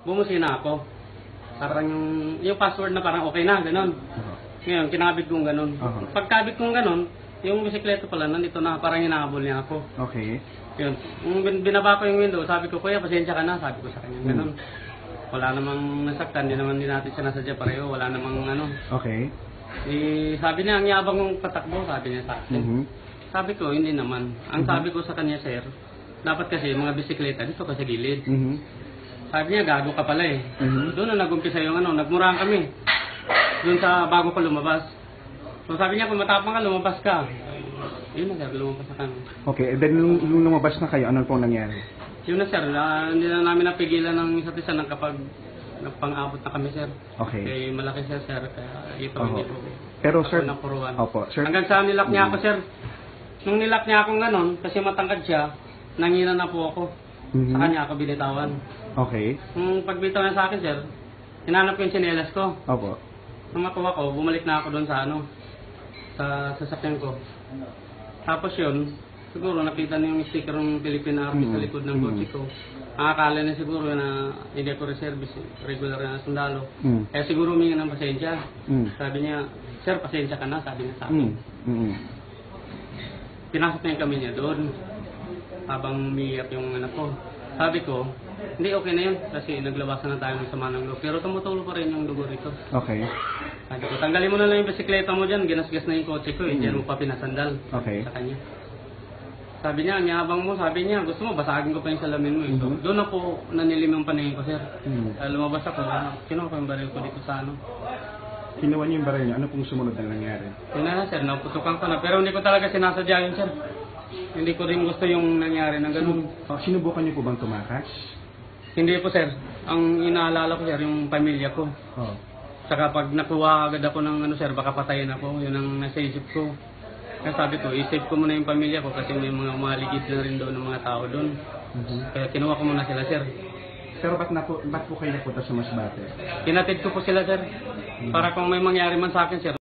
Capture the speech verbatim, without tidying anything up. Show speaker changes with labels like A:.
A: bumusina ako. Parang yung, yung password na parang okay na, gano'n.
B: Uh-huh.
A: Ngayon, kinabit kong gano'n.
B: Uh-huh.
A: Pagkabit kong gano'n, yung bisikleta pala, nandito na, parang hinahabol niya ako.
B: Okay.
A: Yun. Yung bin- binaba ko yung window, sabi ko, kuya, pasensya ka na, sabi ko sa kanya, gano'n. Wala namang nasaktan, hindi naman din natin siya nasadya pareho, wala namang ano.
B: Okay.
A: Eh, sabi niya, ang yabang ng patakbo, sabi niya sa akin.
B: Mm-hmm.
A: Sabi ko, hindi naman. Ang
B: Mm-hmm.
A: sabi ko sa kanya, sir, dapat kasi mga bisikleta dito ka sa gilid.
B: Mm-hmm.
A: Sabi niya, gago ka pala eh.
B: Mm-hmm.
A: Doon na nag-umpisa yung ano, nagmurahan kami. Doon sa bago ko lumabas. So sabi niya, kung matapang ka, lumabas ka. Yun na sir, lumabas na kami.
B: Okay, and then nung, nung lumabas na kayo, ano pong nangyari?
A: Yun na sir, uh, hindi na namin napigilan ng isa't isa ng kapag nagpang-abot na kami sir.
B: Okay.
A: Kaya malaki siya sir, kaya ito
B: Oho.
A: hindi po.
B: Pero
A: ako
B: sir,
A: napuruan.
B: opo, sir.
A: Hanggang sa nilak niya ako sir. Nung nilak niya akong ganon, kasi matangkad siya, nangina na po ako.
B: Mm-hmm.
A: Sa kanya ako binitawan.
B: Okay.
A: Nung pagbitaw niya sa akin sir, hinanap ko yung tsinelas ko.
B: Opo.
A: Nung makuha ko, bumalik na ako doon sa ano, sa sasakyan ko. Tapos yun, siguro nakita niyo yung sticker ng Philippine Army
B: Mm.
A: sa likod ng kotse ko. Ang akala niya siguro na hindi ako reservist, regular na sundalo.
B: Mm.
A: Kaya siguro humingi ng pasensya.
B: Mm.
A: Sabi niya, sir, pasensya ka na, sabi niya sa akin.
B: Mm. Mm.
A: Pinasok niya yung kami niya doon, habang umiiyak yung anak ko. Sabi ko, hindi, okay na yun, kasi naglabasan na tayo ng sama ng loob. Pero tumutulo pa rin yung dugo rito.
B: Okay.
A: Sabi ko, tanggalin mo na lang yung bisikleta mo dyan, ginasgas na yung kotse ko, eh,
B: Mm.
A: dyan mo pa pinasandal.
B: Okay.
A: Sa kanya. Sabi niya, ang yabang mo, sabi niya, gusto mo, basagin ko pa yung salamin mo. Eh. So,
B: Mm-hmm.
A: doon ako nanilim yung paningin ko, sir.
B: Mm.
A: Uh, lumabas ako, kinuha ko yung baril ko dito sa ano.
B: Kinuha niyo yung baril niyo, ano pong sumunod na nangyari?
A: Yun na, sir, naputukan ko na. Pero hindi ko talaga sinasadya yun, sir. Hindi ko rin gusto yung nangyari ng ganun.
B: Oh, sinubukan niyo po bang tumakas?
A: Hindi po, sir. Ang inaalala ko, sir, yung pamilya ko.
B: Oh.
A: Saka pag nakuha agad ako ng ano, sir, baka patayin ako. Yun ang nasa isip ko. Kaya sabi ko, isip ko muna yung pamilya ko kasi may mga umaligid na rin doon ng mga tao doon.
B: Mm-hmm.
A: Kaya kinuha ko muna sila, sir.
B: Pero ba't, na po, ba't po kayo napunta sa Masbate?
A: Kinatid ko po sila, sir. Para kung may mangyari man sa akin, sir,